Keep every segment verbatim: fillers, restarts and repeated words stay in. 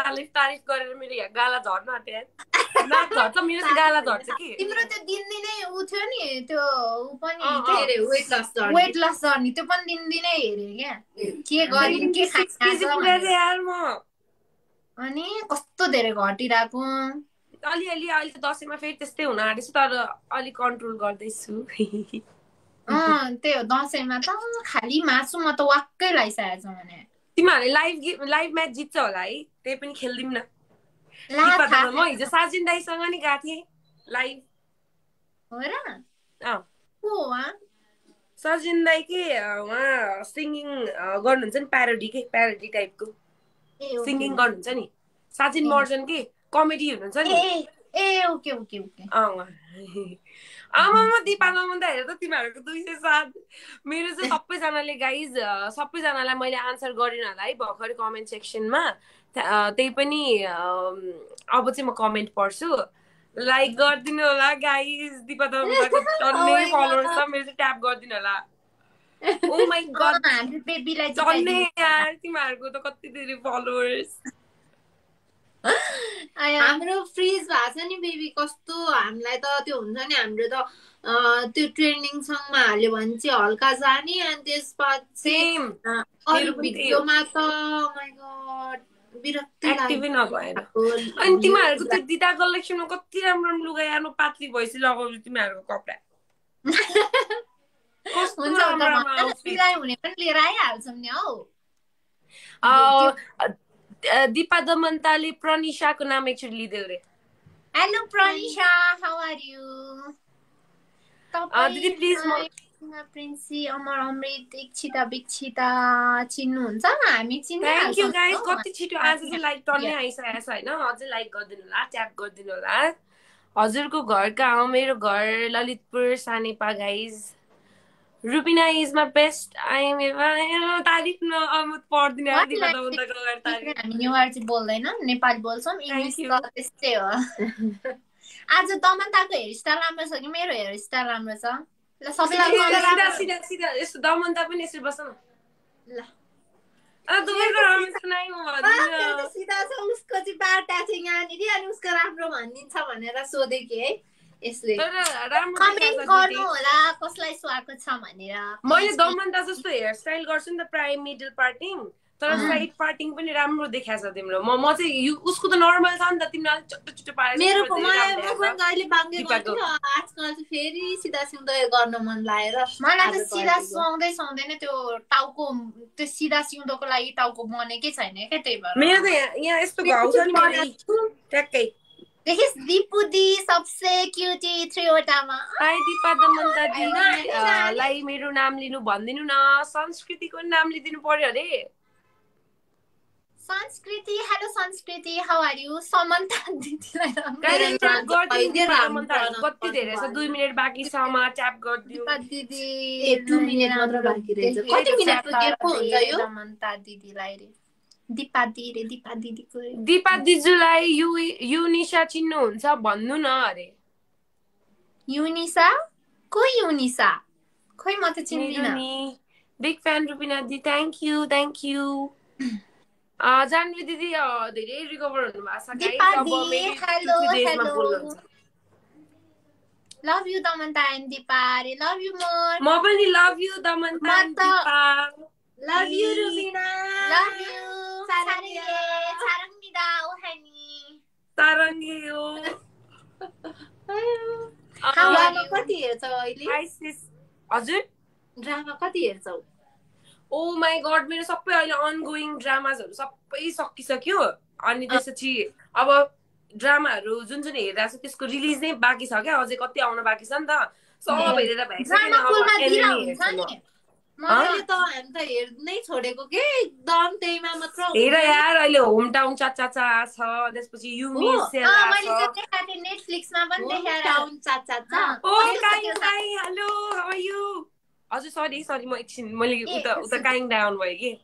तारिफ तारिफ गरेर मेरो यहाँ गाला झर्न आँट्यो नाक झर्छ मेरो चाहिँ गाला झर्छ कि तिम्रो त्यो दिनदिनै उ थियो नि त्यो उ पनि अँ, के अँ। अरे weight loss journey weight loss journey त्यो पनि दिनदिनै हेरे क्या के गरिन् के six केजी खाइरहेको पुगेँ भनेर। यार म अनि कस्तो धेरै घटिरहेको अलिअलि अहिले त दसैँमा फेरि त्यस्तै हुन आँटेछ तर अलिक कन्ट्रोल गर्दैछु अँ त्यही हो दसैँमा त खालि मासु म त वाक्कै लगाइसकेको छु भने तिमीहरूले लाइभ लाइभ म्याच जित्छ होला है त्यही पनि खेलिदिउँ न ला दिपा थाहा दादा म हिजो साजिन दाईसँग नि गएको थिएँ लाइभ हो र अँ को हो उहाँ? सजिन दाई के उहाँ सिङ्गिङ गर्नुहुन्छ नि प्यारोडी के प्यारोडी टाइपको ए ओके सिङ्गिङ गर्नुहुन्छ नि साजिन ए। मर्जन के कमेडी हुनुहुन्छ नि ए ए ओके ओके ओके अँ उहाँ। आमामा दिपा दमन दाई हेर त तिमीहरूको दुई सय सात मेरो चाहिँ सबैजनाले गाइज सबैजनालाई मैले आन्सर गरिनँ होला है भर्खर कमेन्ट सेक्सनमा त्यही पनि अब चाहिँ म कमेन्ट पढ्छु लाइक गरिदिनु होला गाइज दिपा दमन दाईको टन्नै फलोवर्स छ मेरो चाहिँ ट्याप गरिदिनु होला ओ माई गड हाम्रो बेबीलाई टन्नै यार तिमीहरूको त कति धेरै फलोवर्स हाम्रो फ्रिज भएको छ नि बेबी कस्तो हामीलाई त त्यो हुन्छ नि हाम्रो त त्यो ट्रेन्डिङ सङमा हाल्यो भने चाहिँ हल्का जाने अनि त्यसपछि सेम अरू भिडियोमा त माई गड विरक्ति एक्टिभै नभएर अनि तिमीहरूको त्यो दिदा कलेक्सनमा कति राम्रो राम्रो लुगा यार म पातली भइसक्यो लगाउँछु तिमीहरूको कपडा कस्तो राम्रो राम्रो आउटफिट हुने पनि लिएर आइहाल्छौँ नि हौ दिपा दमन्ताले प्रनिशाको नाम एकचोटि लिँदै रे hello Pranisha how are you दिदी प्लिज म प्रिन्सी अमर अमृत इक्षिता बिक्षिता चिन्नुहुन्छ हामी चिन्नु थ्याङ्क यू गाइस कति छिटो आज चाहिँ लाइक टन्नै आइसकेको छ हैन अझै लाइक गरिदिनु होला ट्याप गरिदिनु होला हजुरको घर कहाँ हो मेरो घर Lalitpur Sanepa guys Rubina is my best I am तारिफ न अब पढ्दिन दिपा दमन्ताको अगाडि तारिफ हामी नेवार चाहिँ बोल्दैनौँ नेपाली बोल्छौँ इङ्ग्लिस त त्यस्तै हो आज दमन्ताको हेयर स्टाइल राम्रो छ कि मेरो हेयर स्टाइल राम्रो छ ल सबैलाई सिधा सिधा सिधा यस्तो दमन्ता पनि यसरी बस्छ न ल अ दुवैको राम्रो छ नाइ म भन्दिन सिधा छ उसको चाहिँ बाटा चाहिँ यहाँनिर अनि उसको राम्रो भनिदिन्छ भनेर सोधे कि है यसले तर राम्रो कमेन्ट गर्नु होला कसलाई सुहाएको छ भनेर मैले दमन्ता जस्तो हेयर स्टाइल गर्छु नि त प्राय मिडल पार्टिङ तर साइड पार्टिङ पनि राम्रो देखाएको छ तिम्रो म म चाहिँ उसको त नर्मल छ नि त तिमीले चट्ट चट्ट पारेर मेरो मलाई म पनि अहिले बाङ्गे गर्छु आजकल चाहिँ फेरि सिधा सिउँदै गर्न मन लागेर मलाई त सिधा सुहाउँदै सुहाउँदैन त्यो टाउको त्यो सिधा सिउँदोको लागि टाउको बनेकै छैन क्या त्यही भएर मेरो त यहाँ यस्तो घाउ छ नि ट्याक्कै देखिस दिपु दी सबसे क्युटी थ्रीवटामा हाय दिपा दमन्ता दिदीलाई मेरो नाम लिनु भन्दिनु न संस्कृतिको नाम लिदिनु पर्यो अरे संस्कृति हेलो संस्कृति हाउ आर यु समन्ता दिदीलाई कति धेरै छ दुई मिनट बाँकी छ म ट्याप गरिदिउ दिदी दुई मिनट मात्र बाँकी रहेछ कति मिनट पुगेको हुन्छ यो समन्ता दिदीलाई रे दिपा दी रे दिपा दिदीको दिपा दिजुलाई यु युनिसा चिन्नुहुन्छ भन्नु न अरे युनिसा को युनिसा खोइ म त चिन्दिन बिग फ्यान रुबिना दी thank you thank you Janvi दिदी धेरै रिकभर हुनु भएको छ love you Damanta and Dipa रे लभ यु मोर म पनि love you Damanta and Dipa love you Rubina love you सारङ्गे सारङ्गिदा ओहानी सारङ्गे हो ड्रामा कति हेर्छौ अहिले हजुर ड्रामा कति हेर्छौ ओ माई गड मेरो सबै अहिले अनगोइङ ड्रामाजहरू सबै सकिसक्यो अनि त्यसपछि अब ड्रामाहरू जुन जुन हेरिरहेको छ त्यसको रिलिज नै बाँकी छ क्या अझै कति आउन बाँकी छ नि त सब हेरेर भइसक्यो मैले त हामी त हेर्नै छोडेको के एकदम त्यहीमा मात्र हेर यार अहिले होम टाउन चाचा छ त्यसपछि युमी सेल मैले चाहिँ देखाथे नेटफ्लिक्समा पनि देखाएर टाउन चाचा ओ काई काई हेलो हाउ आर यु हजुर सरी सरी म एकछिन मैले उता उता काइङ डाउन भयो कि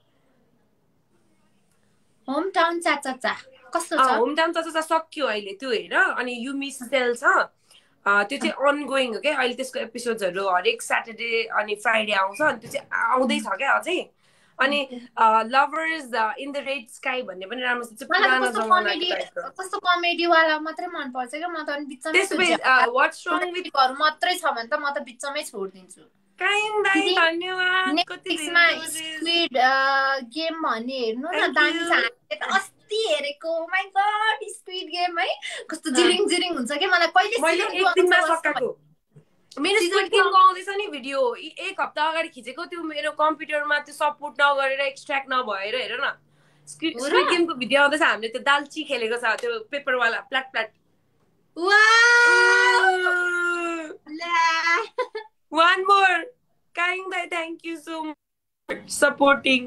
होम टाउन चाचा कस्तो छ होम टाउन चाचा सक्यो अहिले त्यो हेर अनि युमी सेल छ त्यो चाहिँ अनगोइङ हो क्या अहिले त्यसको एपिसोड्सहरू हरेक स्याटरडे अनि फ्राइडे आउँछ अनि त्यो चाहिँ आउँदैछ क्या अझै अनि lovers in the red sky भन्ने पनि राम्रो छ मलाई पुरानो कस्तो जमानाको कमेडी टाइपको कस्तो कमेडी वाला मात्रै मन पर्छ क्या म त अनि बिचमै त्यसपछि व्हाट्स रङ विथ हरू मात्रै छ भने त म त बिचमै छोडिदिन्छु काइङ दाइ धन्यवाद कति नेटफ्लिक्समा स्क्विड गेम भन्ने हेर्नु न दामी छ हामीले त अस्ति हेरेको माइ गॉड स्क्विड गेम है कस्तो जिरिङ जिरिङ हुन्छ के मलाई कहिले मैले एक दिनमा सकाएको मेरो स्क्विड गेमको आउँदैछ नि भिडियो एक हप्ता अगाडि खिचेको त्यो मेरो कम्प्युटरमा त्यो सपोर्ट नगरेर एक्सट्र्याक्ट नभएर हेर न स्क्विड स्क्विड गेमको भिडियो आउँदैछ हामीले त्यो दालची खेलेको छ त्यो पेपरवाला plot plot One more. Kaing Dai, thank you so much supporting.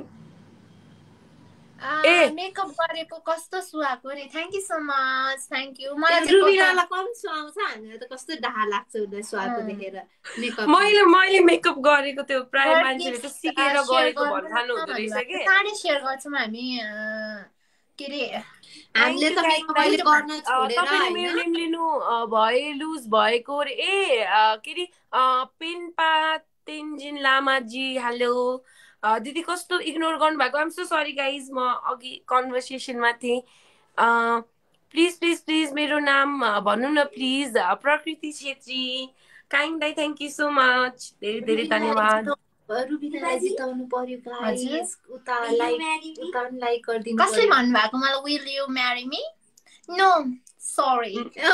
ए मेकअप गरेको कस्तो सुहाएको नि thank you so much thank you मलाई रुबिनालाई कम सुहाउँछ हामीलाई त कस्तो डाहा लाग्छ उले सुहाएको देखेर मेकअप मैले मैले मेकअप गरेको त्यो प्राय मान्छेले त सिकेर गरेको भन्नु हुँदो रहेछ के साडे शेयर गर्छौं हामी के रे हामीले त मेकअप अहिले गर्न छोडेर हैन मेरो नेम लिनु भए लुज भएको रे ए के रे पेन पा तेन्जिन लामा जी हेलो दिदी कस्तो इग्नोर गर्नु भएको आइम सो सरी गाइज म अघि कन्भर्सेसनमा थिएँ प्लिज प्लिज प्लिज मेरो नाम भन्नु न प्लिज प्रकृति छेत्री काइङ दाइ थ्यांक यू सो मच धेरै धेरै धन्यवाद रुबिनालाई जिताउनु पर्यो गाइस उता लाइक उता लाइक गर्दिनु कसले भन्नु भएको मलाई will you marry me no sorry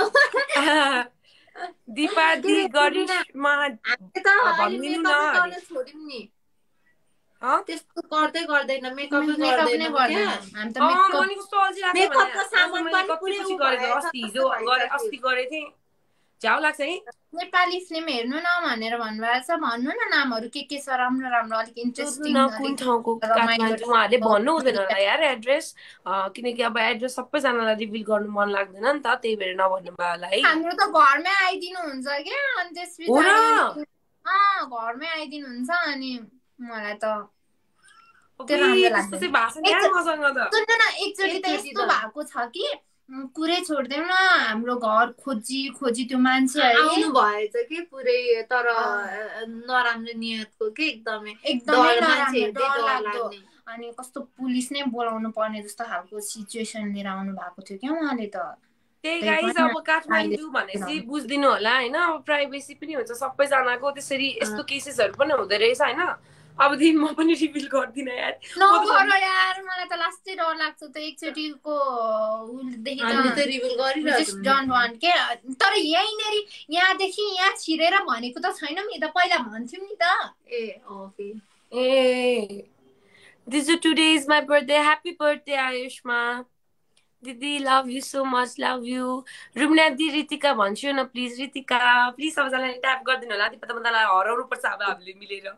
Dipa दि गरिशमा भन्दिनु न छोड्यौं नि त्यस्तो गर्दै गर्दैन मेकअप गर्दैन हामी त मेकअप कस्तो अल्छी लाग्छ मेकअपको सामान पनि पुरै गरेको अस्ति हिजो गरे अस्ति गरे थिए झ्याउ लाग्छ है नेपाली फिल्म हेर्नु न भनेर भन्नुभएको छ भन्नु न नामहरु के के छ राम्रो राम्रो अलिक इन्ट्रेस्टिङ कुन ठाउँको काठमाडौँ उहाँले भन्नु हुँदैन होला यार एड्रेस किनकि अब एड्रेस सबैजनालाई रिभिल गर्नु मन लाग्दैन नि त त्यही भएर नभन्नु भयो होला है हाम्रो त घरमै आइदिनु हुन्छ के अनि त्यसपछि अ घरमै आइदिनु हुन्छ अनि मलाई त त्यो राम्रो लाग्छ त्यस्तो भाषा यार मसँग त सुन्नु न एकचोटी त यस्तो भएको छ कि पुरै छोड्देऊ न हाम्रो घर खोजी खोजी त्यो मान्छे आउनु भएछ कि पुरै तर नराम्रो नियतको के एकदमै एकदमै नराम्रो डर लाग्दो अनि कस्तो पुलिस नै बोलाउनु पर्ने जस्तो खालको सिचुएसन लिएर आउनु भएको थियो क्या उहाँले त त्यही गाइस अब काठमाडौँ भनेपछि बुझ्दिनु होला हैन अब प्राइभेसी पनि हुन्छ सबैजनाको त्यसरी यस्तो केसेसहरु पनि हुँदै रहेछ हैन अब दिन म पनि रिभिल गर्दिन यार नगर यार मलाई त लास्टै डर लाग्छ त एकचोटीको देखि त रिभिल गरिरहेको डोन्ट वान्ट के तर यहीँनेरि यहाँदेखि यहाँ छिरेर भनेको त छैन नि त पहिला भन्थ्यौ नि त ए ओके ए this is today is my birthday happy birthday Ayushma दिदी love you so much love you Rumna दि रितिका भन्छु न प्लिज रितिका प्लिज सबैजनाले ट्याप गरिदिनु होला दिपा त मलाई हराउनु पर्छ अब हामीले मिलेर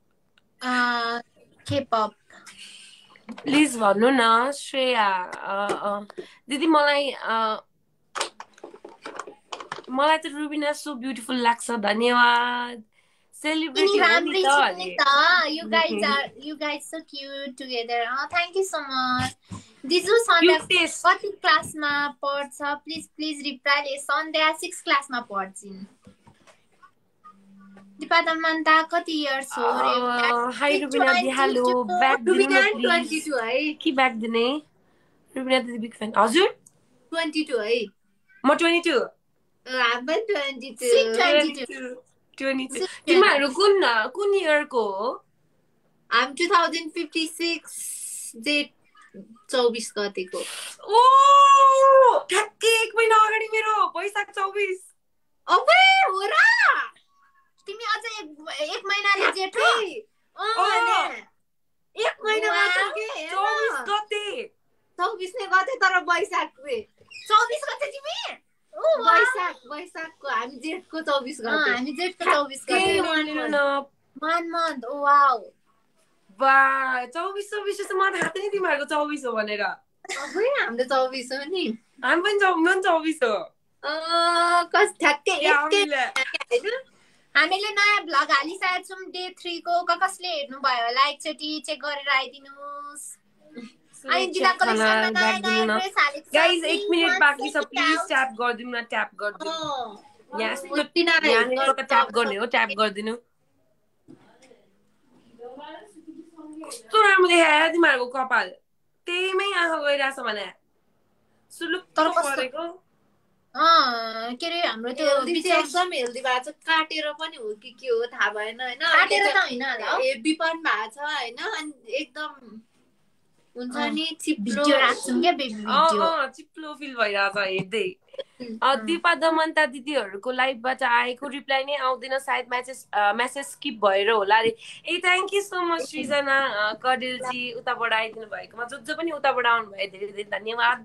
K-pop प्लिज भन्नु न श्रेया दिदी मलाई मलाई त रुबिना सो ब्युटिफुल लाग्छ धन्यवाद celebrity you guys are you guys so cute together oh thank you so much दिजु सन्ध्या कति क्लासमा पढ्छ प्लिज प्लिज रिप्लाई ले सन्ध्या सिक्स क्लासमा पढ्छिन् दिपादमन्ता कति इयर्स हो रे हाय रुबिना दि hello back Rubina twenty two है कि ब्याक दिने रुबिना दि बिग फ्यान हजुर ट्वेन्टी टू है म twenty two I'm twenty two twenty two तिमीहरु कुन कुन इयरको हो I'm two thousand fifty-six जेठ चौबीस गतेको ओ ठ्याक्कै एक महिना अगाडि मेरो वैशाख चौबीस ओबे हो र तिमी अझ एक एक महिनाले जेठो अ एक महिना मात्र के चौबीस गते चौबीस ने गते तर वैशाख रे चौबीस गते तिमी ओ वैशाख वैशाखको हामी जेठको चौबीस गते हामी जेठको चौबीस गते मान्नु न वन मन्थ ओ वाउ बा चौबीस चौबीस चाहिँ म थाहा थिएन तिमीहरुको चौबीस हो भनेर अबे हाम्रो चौबीस हो नि हामी पनि चौबीस हो अ कस ठ्याक्कै एकै हामीले नयाँ भ्लग हालिसकेका छौं डे थ्री को कसले हेर्नु भयो होला एकचोटी चेक गरेर आइदिनुस् अनि दिदा कलेक्सनमा नयाँ नयाँ ड्रेस हालेको छ गाइस एक मिनेट बाँकी छ प्लिज ट्याप गर्दिनु न ट्याप गर्दिनु यहाँ यहाँ ट्याप गर्ने हो ट्याप गर्दिनु कस्तो राम्रो देखायो तिमीहरूको कपाल त्यहीमै आँखा गइरहेछ भने सुलुक्क परेको अँ के अरे हाम्रो त्यो एकदम हेल्दी भएको छ काटेर पनि हो कि के हो थाहा भएन होइन काटेर त होइन होला हेभी पनि भएको छ होइन अनि एकदम हुन्छ नि चिप्लो राख्छौँ क्या बेबी भिडियो चिप्लो फिल भइरहेछ हेर्दै दिपा दमन्ता दिदीहरूको लाइभबाट आएको रिप्लाई नै आउँदैन सायद म्यासेज म्यासेज स्किप भएर होला अरे ए thank you so much Srijana कडेलजी उताबाट आइदिनु भएकोमा जो जो पनि उताबाट आउनु भयो धेरै धेरै धन्यवाद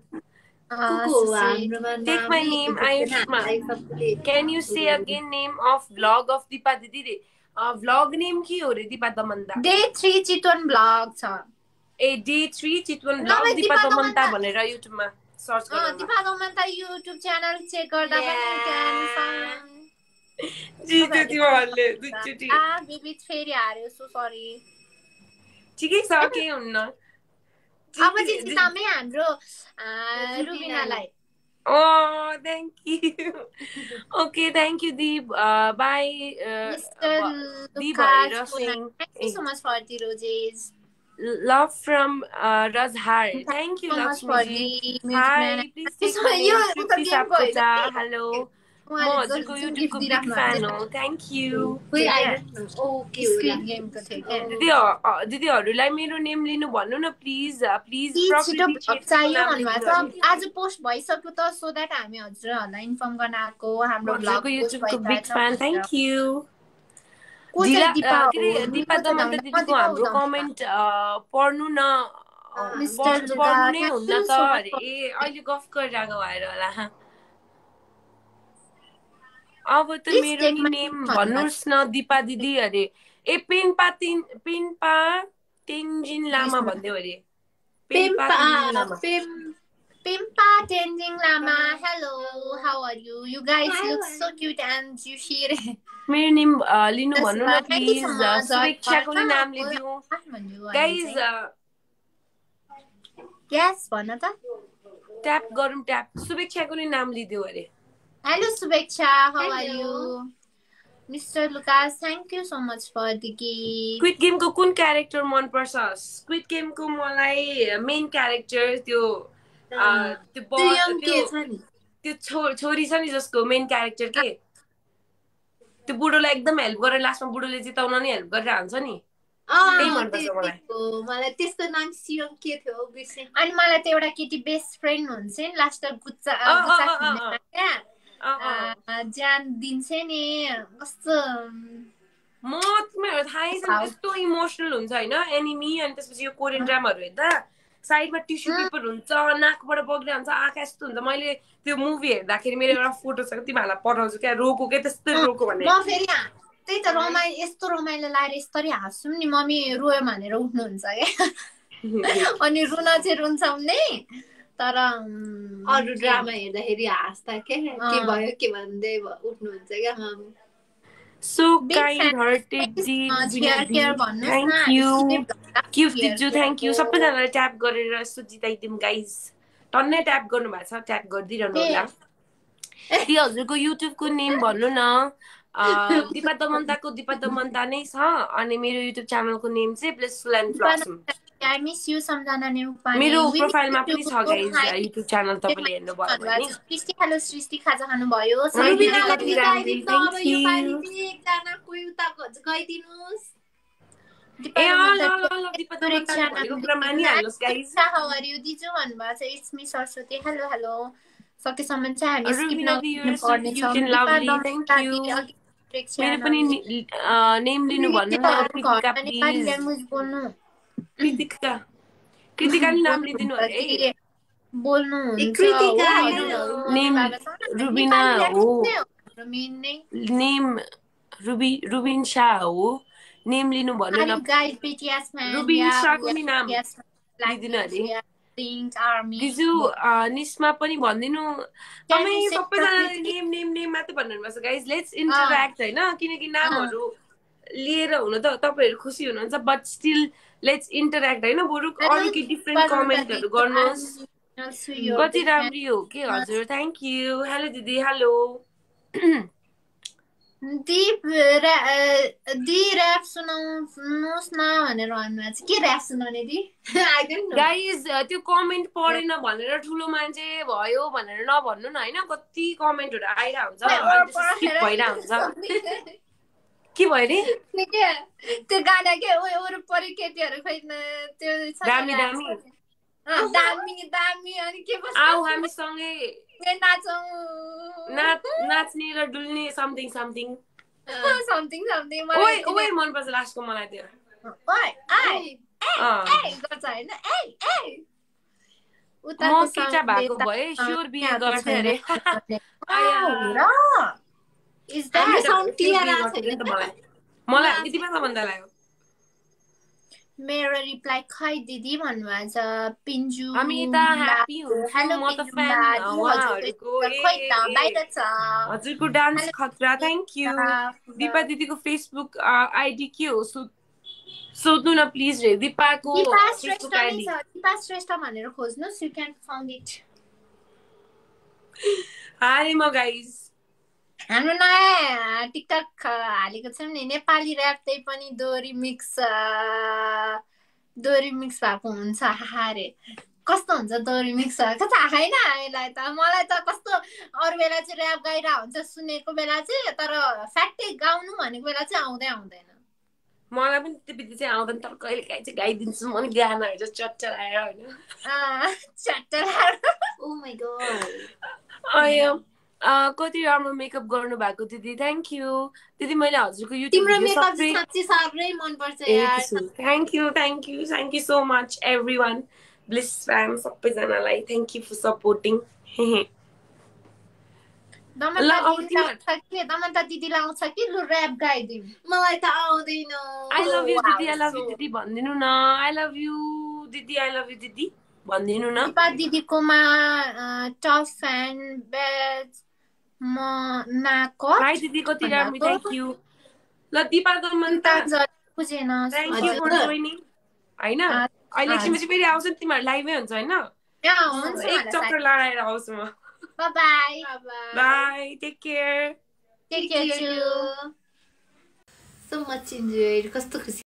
Take my name, Ayushma. Can you say again name of vlog of Deepa Didi re? Uh, vlog name के हो रे Deepa Damanta? Day three Chitwan vlog छ. ए Day three Chitwan vlog Deepa Damanta भनेर YouTube मा सर्च गर्नु. अ Deepa Damanta YouTube channel check गर्दा पनि can find. जी तिमीहरूले दुईचोटी. आ बिबी फेरि हार्यो सो सरी. ठिकै छ के हुन्न. अब चाहिँ चितामै हाम्रो रुबिनालाई Oh, thank you. Okay, thank you, Deep. Uh, bye. Uh, Mister Deep Lucas, thank you so much for the roses. Love from uh, Razhar. Thank you, Lakshmi. Hi, please take my name, Tripti Sapkota. Hello. म हजुरको युट्युबको big fan हो thank you दिदीहरूलाई मेरो name लिनु भन्नु न please please आज पोस्ट भइसक्यो त सो द्याट हामी हजुरहरूलाई इन्फर्म गर्न आएको हाम्रो हजुरको युट्युबको big fan thank you Dipa Damanta दिदीको हाम्रो कमेन्ट पढ्नु न पढ्नु नै हुन्न त अरे ए अहिले गफ गरिरहेको भएर होला अब त मेरो नि नेम भन्नुहोस् न दिपा दिदी अरे ए पेन्पा तिन पेन्पा तेन्जिङ लामा भन्दै अरे Penpa Penpa Tenzing Lama hello how are you you guys look so cute and juicy मेरो नेम लिनु भन्नु न प्लिज सुवेक्षाको नि नाम लिदिउ गाइस यस भन्न त ट्याप गरौँ ट्याप सुवेक्षाको नि नाम लिदिउ अरे Hello Subeksha, how Hello. are you? Mister Lucas, thank you so much for the gift. Squid Game को कुन क्यारेक्टर मन पर्छ? Squid Game को मलाई मेन क्यारेक्टर त्यो त्यो त्यो छोरी छ नि जसको मेन क्यारेक्टर के त्यो बुढोलाई एकदम हेल्प गरेर लास्टमा बुढोले जिताउन नि हेल्प गरेर हान्छ नि त्यही मन पर्छ मलाई मलाई त्यसको नाम सियोङ के थियो बिर्से अनि मलाई त एउटा केटी बेस्ट फ्रेन्ड हुन्छ नि लास्ट गुच्चा गुच्चा क्या ज्यान दिन्छ नि कस्तो म तिमीहरू थाहै छ कस्तो इमोसनल हुन्छ होइन एनिमी अनि त्यसपछि यो कोरियन ड्रामाहरू हेर्दा साइडमा टिस्यु पेपर हुन्छ नाकबाट बगिरहेको हुन्छ आँखा यस्तो हुन्छ मैले त्यो मुभी हेर्दाखेरि मेरो एउटा फोटो छ तिमीहरूलाई पठाउँछु क्या रोको के त्यस्तै रोको भने म फेरि त्यही त रमाइलो यस्तो रमाइलो लाएर यस्तरी हाँस्छौँ नि मम्मी रोयो भनेर उठ्नुहुन्छ क्या अनि रुन चाहिँ रुन्छौँ नि तर अरू ड्रामा हेर्दाखेरि हाँस्दा के के भयो के भन्दै उठ्नुहुन्छ क्या mummy So kind hearted thank you cute दिजु thank you सबैजनाले ट्याप गरेर यस्तो जिताइदिउँ गाइज टन्नै ट्याप गर्नु भएको छ ट्याप गरिदिइरहनु होला ती हजुरको युट्युबको नेम भन्नु न दिपा दमन्ताको दिपा दमन्ता नै छ अनि मेरो युट्युब च्यानलको नेम चाहिँ blissful and blossom I miss you Samjhana Neupane मेरो प्रोफाइलमा पनि छ गाइज युट्युब च्यानल तपाईले हेर्नु भयो भने सृष्टि हेलो सृष्टि खाजा खानु भयो रुबिनालाई गाइदिनु अब यो पाली पनि एकजना कोही उता गइदिनुस् ए ल ल ल दिपा दमन्ता भनेको कुरा मानिहाल्नुस् गाइज हाउ आर यु दिजु भन्नुभएको छ it's me Saraswati hello hello सकेसम्म चाहिँ हामी स्किप नगर्नुपर्ने छ मेरो पनि नेम लिनु भन्नु न कृतिका प्लिज बोल्नु कृतिका कृतिकाले नाम लिदिनु अरे बोल्नु कृतिका नेम रुबिना हो नेम रुबी रुबिन शाह हो नेम लिनु भन्नु न रुबिन शाहको नि नाम लिदिनु अरे दिजु निस्मा पनि भनिदिनु तपाईँ सबैजनाले नेम नेम नेम मात्रै भन्नुपर्छ गाइज लेट्स इन्टरेक्ट होइन किनकि नामहरू लिएर हुन त तपाईँहरू खुसी हुनुहुन्छ बट स्टिल लेट्स इन्टरेक्ट होइन बरु अरू के डिफ्रेन्ट कमेन्टहरू गर्नुहोस् कति राम्री हो के हजुर थ्याङ्क यू हेलो दिदी हेलो दिप दि ऱ्याप सुनाउनुहोस् न भनेर भन्नुभएको छ। के ऱ्याप सुनाउने दि? गाइज त्यो कमेन्ट पढेन भनेर ठुलो मान्छे भयो भनेर नभन्नु न होइन। कति कमेन्टहरू आइरहेको हुन्छ भइरहेको हुन्छ। के भयो रे? त्यो गाना के वरिपरि केटीहरू खोइ त्यो दामी दामी दामी दामी अनि के आऊ हामी सँगै नाचौँ नाच्ने र डुल्ने समथिङ समथिङ समथिङ समथिङ ओइ ओइ मनपर्छ लास्टको मलाई त्यो ओइ आइ ए गर्छ हैन ए ए म केटा भएको भए स्योर बिहे गर्थे अरे। इज दैट साउन्ड क्लियर आछ नि त मलाई मलाई यति मात्र भन्दा लाग्यो। मेरो रिप्लाई खै दिदी भन्नुभएको छ पिन्जु। हामी त ह्यापी हुन्छौँ म त फ्यान उहाँहरुको खै त बाहिर छ। हजुरको डान्स खतरा थ्यांक यू। दिपा दिदीको फेसबुक आईडी के हो सोध्नु न प्लिज रे। दिपाको फेसबुक आईडी छ दिपा श्रेष्ठ भनेर खोज्नुस् you can found it. Hi म गाइस हाम्रो नयाँ टिकटक हालेको छौँ नि नेपाली ऱ्याप त्यही पनि दोहोरी मिक्स दोहोरी मिक्स भएको हुन्छ। हारे कस्तो हुन्छ दोहोरी मिक्स भएको थाहा छैन हामीलाई त। मलाई त कस्तो अरू बेला चाहिँ ऱ्याप गाइरहेको हुन्छ सुनेको बेला चाहिँ तर फ्याक्टै गाउनु भनेको बेला चाहिँ आउँदै आउँदैन। मलाई पनि त्यो बित्ति चाहिँ आउँदैन तर कहिले काहीँ चाहिँ गाइदिन्छु म नि गानाहरू चाहिँ चट्टर आएर होइन चट्टर आएर ओ माय गॉड। अयो कति राम्रो मेकअप गर्नु भएको दिदी थ्यांक यू। दिदी मैले हजुरको युट्युब तिम्रो मेकअप साच्चै साह्रै मन पर्छ यार। Thank you thank you thank you so much everyone bliss fam सबैजनालाई thank you for supporting. Damanta दिदीलाई आउँछ कि लु ऱ्याप गाइदिउँ। मलाई त आउँदैन। आई लभ यु दिदी आई लभ यु दिदी भनिदिनु न। आई लभ यु दिदी आई लभ यु दिदी भनिदिनु न। दिपा दिदीकोमा टप फ्यान बेज म नाको हाई दिदी कति राम्रो थ्यांक यू। ल दिपा दमन्ता बुझेन थ्यांक यू फर जोइनिङ हैन। अहिले एकछिनपछि फेरि आउँछ नि तिमीहरू लाइभै हुन्छ हैन। एक चक्कर लगाएर आउँछु म। Bye bye. Bye bye. Take care. Take care too. So much enjoyed. कस्तो खुसी